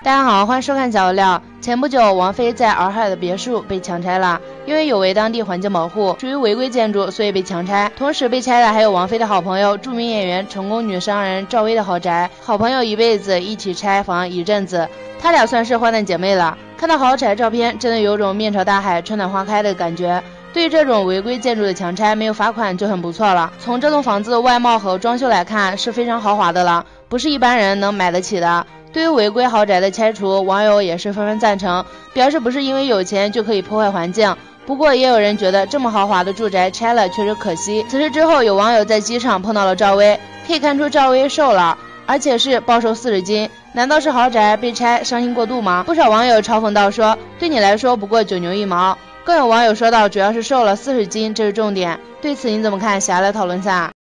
大家好，欢迎收看小料。前不久，王菲在洱海的别墅被强拆了，因为有违当地环境保护，属于违规建筑，所以被强拆。同时被拆的还有王菲的好朋友、著名演员、成功女商人赵薇的豪宅。好朋友一辈子一起拆房一阵子，他俩算是患难姐妹了。看到豪宅照片，真的有种面朝大海、春暖花开的感觉。对于这种违规建筑的强拆，没有罚款就很不错了。从这栋房子的外貌和装修来看，是非常豪华的了，不是一般人能买得起的。对于违规豪宅的拆除，网友也是纷纷赞成，表示不是因为有钱就可以破坏环境。不过也有人觉得这么豪华的住宅拆了确实可惜。此事之后，有网友在机场碰到了赵薇，可以看出赵薇瘦了，而且是暴瘦40斤。难道是豪宅被拆伤心过度吗？不少网友嘲讽道说，对你来说不过9牛1毛。更有网友说到，主要是瘦了40斤，这是重点。对此你怎么看？下来讨论下。